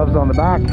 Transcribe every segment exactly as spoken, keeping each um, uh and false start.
gloves on the back.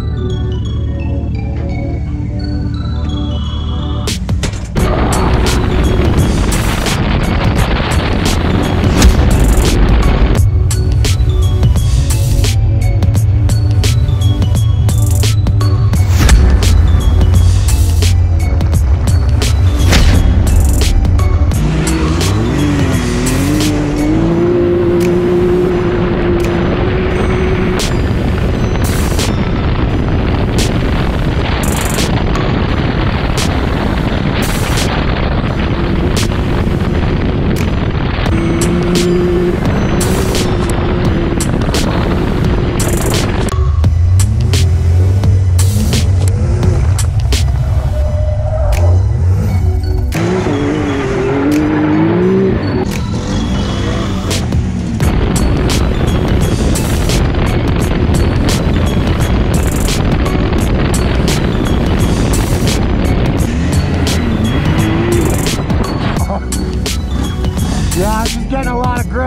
Yeah, she's getting a lot of grip.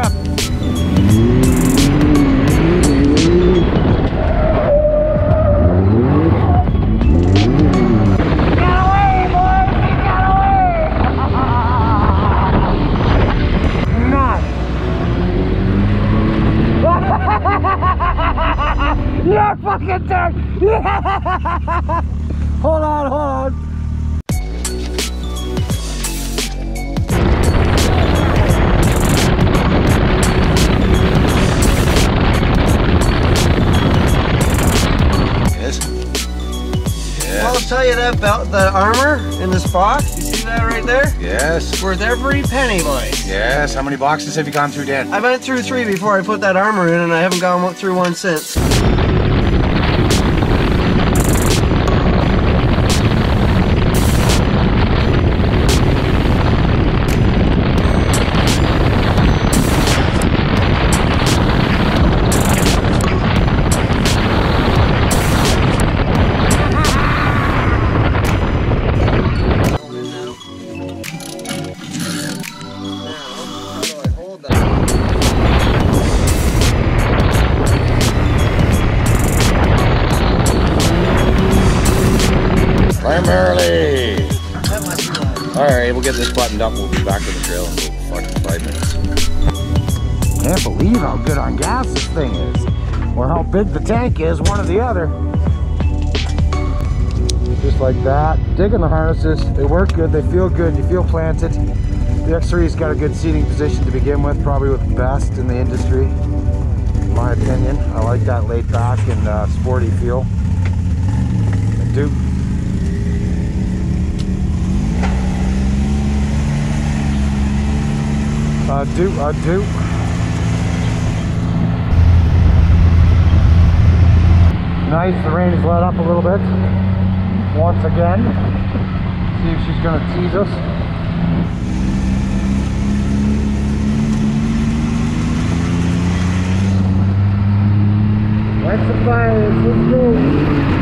Get away, boys! Get away! Nuts! You're fucking dead! Hold on, hold on. Well, I'll tell you that about the armor in this box. You see that right there? Yes. It's worth every penny, boys. Yes. How many boxes have you gone through, Dan? I went through three before I put that armor in, and I haven't gone through one since. Primarily. Alright, we'll get this buttoned up. We'll be back to the trail in about fucking five minutes. Can't believe how good on gas this thing is. Or how big the tank is, one or the other. Just like that. Digging the harnesses. They work good, they feel good, you feel planted. The X three's got a good seating position to begin with, probably with the best in the industry, in my opinion. I like that laid back and uh, sporty feel. I do. I do, I do. Nice, the rain has let up a little bit. Once again. See if she's gonna tease us. Lights the fires, let's go.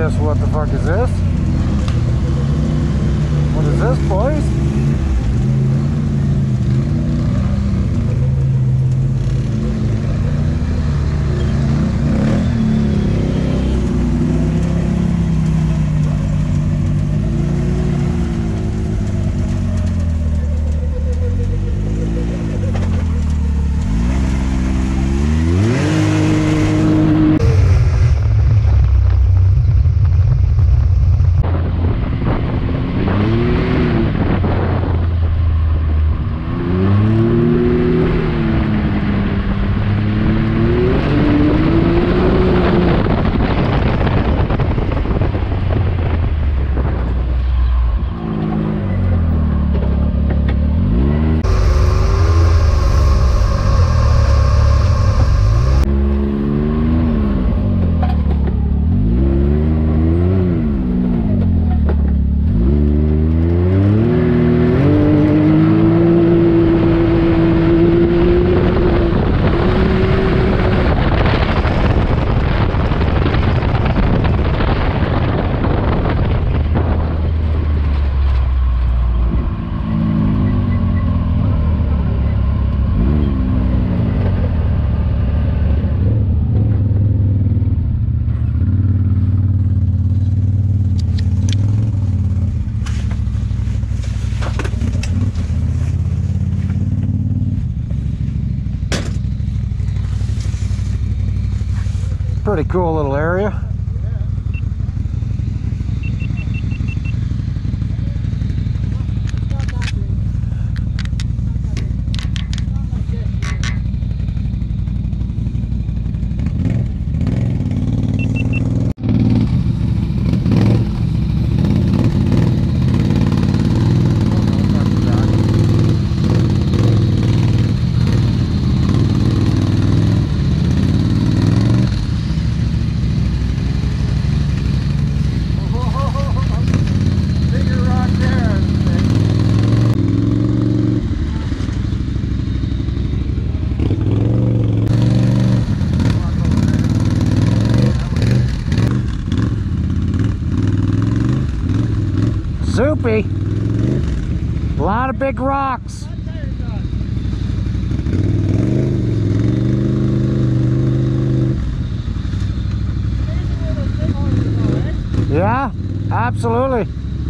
guess what the fuck is this? What is this, boys? Pretty cool little area. Soupy. A lot of big rocks. Yeah, absolutely.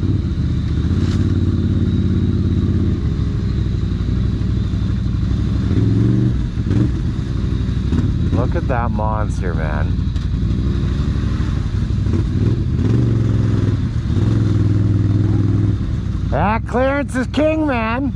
Look at that monster, man. That clearance is king, man.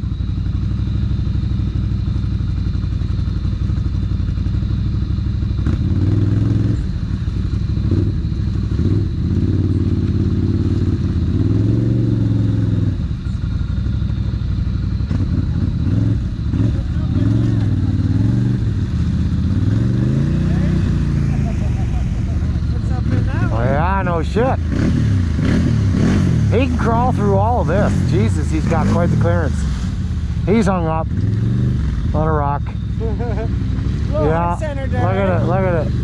Oh yeah, no shit. He can crawl through all of this. Jesus, he's got quite the clearance. He's hung up on a rock. Yeah, look at it, look at it.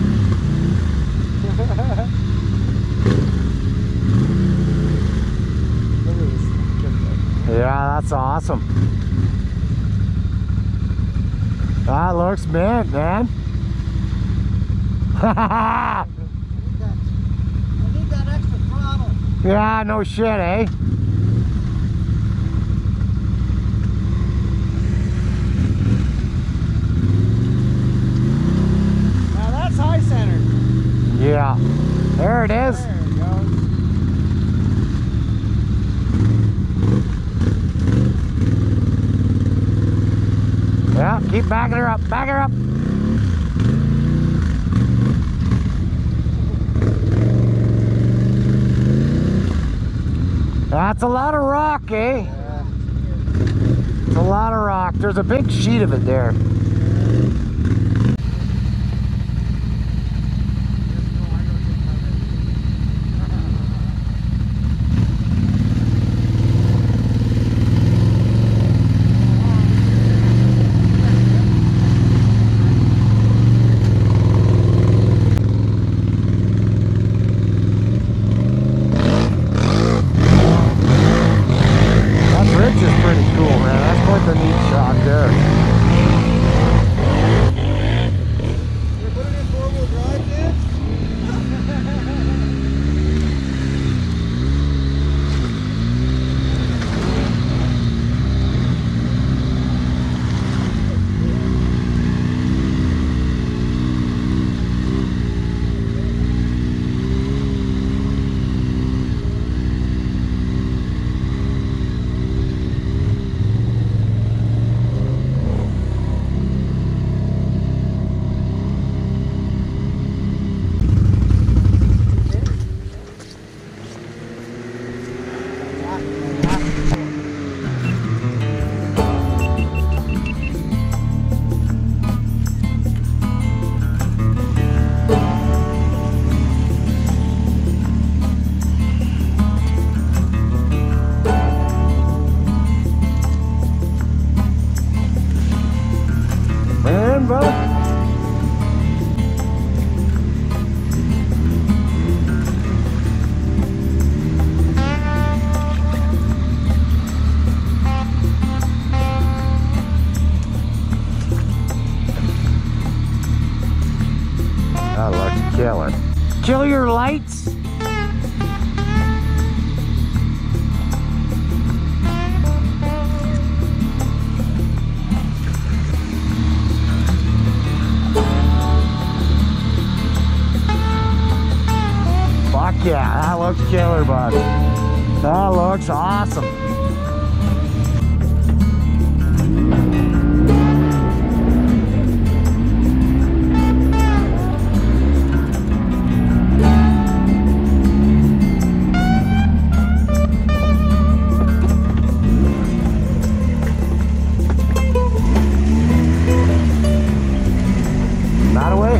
Yeah, that's awesome. That looks mint, man. Yeah, no shit, eh? Now that's high center. Yeah, there it is. There it goes. Yeah, keep backing her up, back her up. That's a lot of rock, eh? Yeah. It's a lot of rock. There's a big sheet of it there. doing, brother? That looks killer. Kill your lights. Fuck yeah, that looks killer, bud. That looks awesome. That away.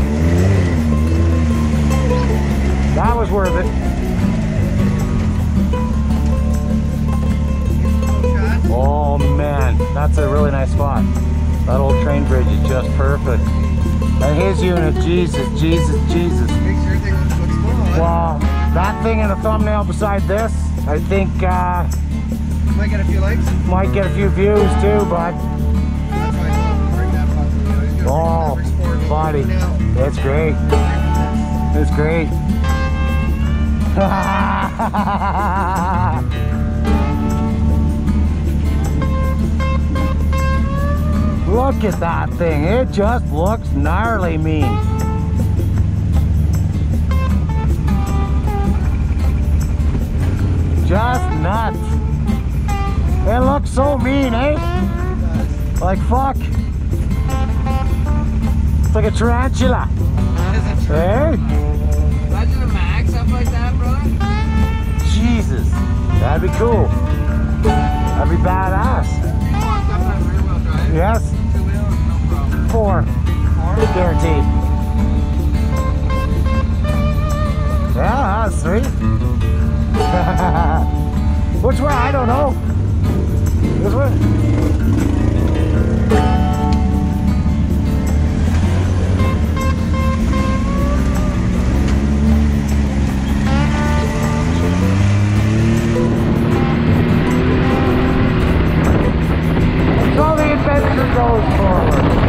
That was worth it. Oh man, that's a really nice spot. That old train bridge is just perfect. And his unit, Jesus, Jesus, Jesus. Makes everything look small. Wow, that thing in a thumbnail beside this, I think uh, Might get a few likes. might get a few views too, bud. That's why I told him to bring that pup. You know, he's gonna Oh, bring that sport buddy, now. it's great. It's great. Look at that thing. It just looks gnarly mean. Just nuts. It looks so mean, eh? Like fuck. It's like a tarantula. Is it true? Eh? Imagine a max up like that, bro. Jesus. That'd be cool. That'd be badass. You want something that's rear wheel drive? Yes. Two wheels, no problem. Four. Four? Guaranteed. Yeah, that's sweet. Which way? I don't know. This way? So the adventure goes forward.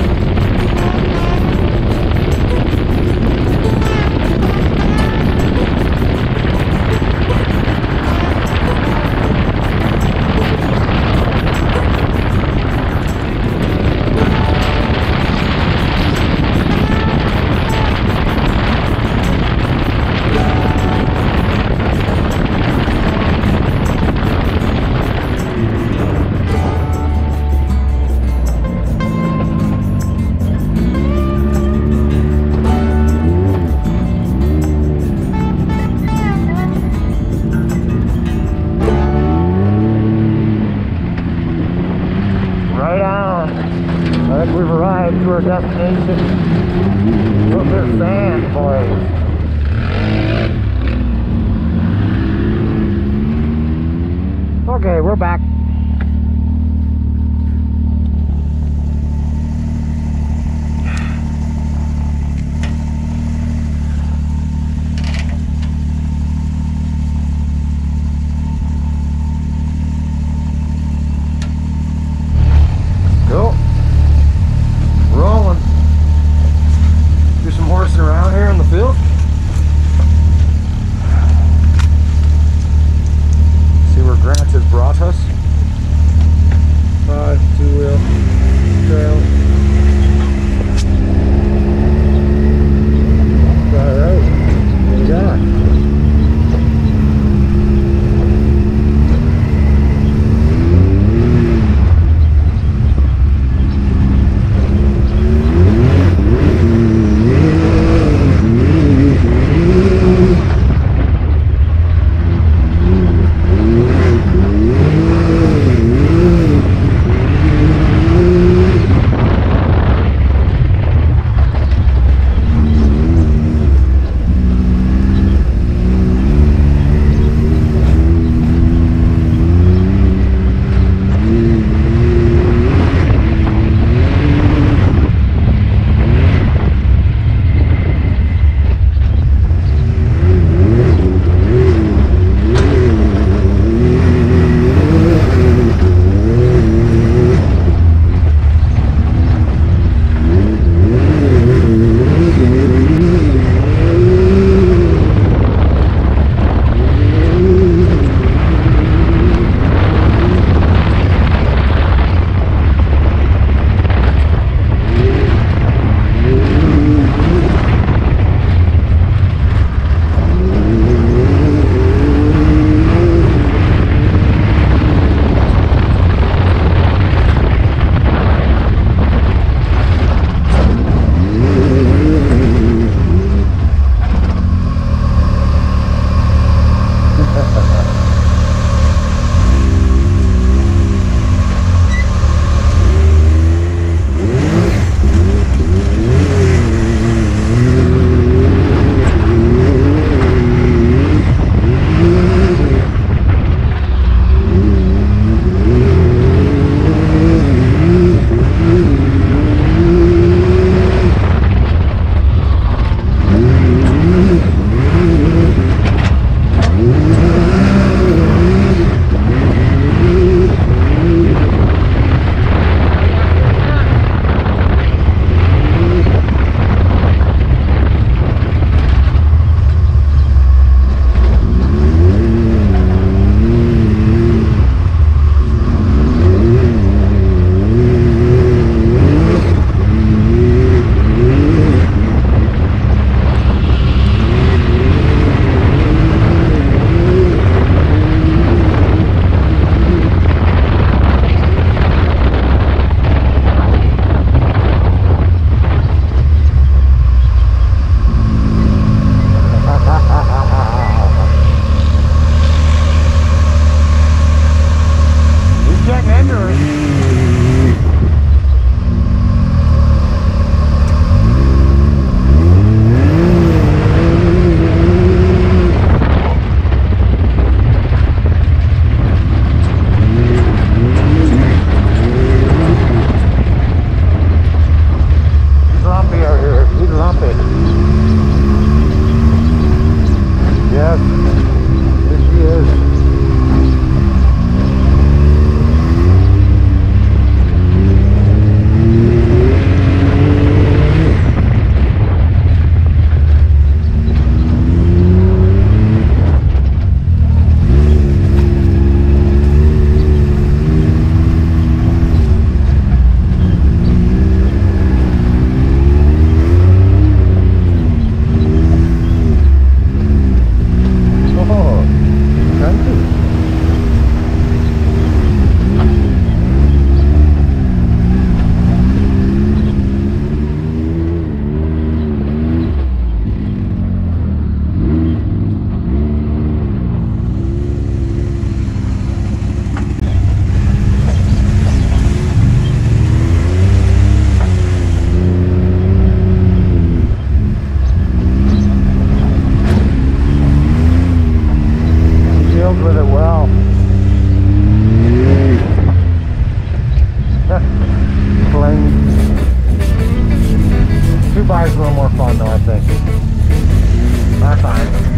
I think we've arrived to our destination. Look at the sand, boys. Okay, we're back. Cool. Rolling. Do some horsing around here in the field. See where Grant has brought us. five is a little more fun though, I think. R five.